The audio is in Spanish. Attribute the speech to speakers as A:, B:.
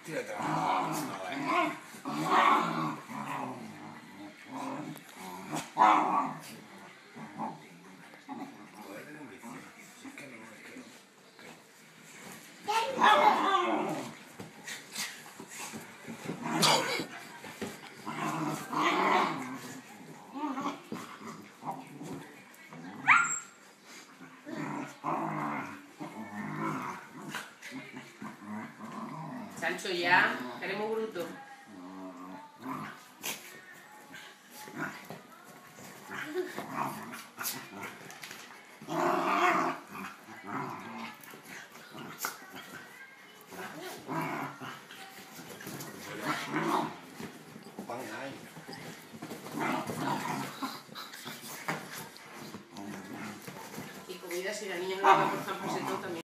A: Tírate la mano.
B: Sancho, ya, queremos bruto. Y comida, si la niña no la va a cortar por ese todo también.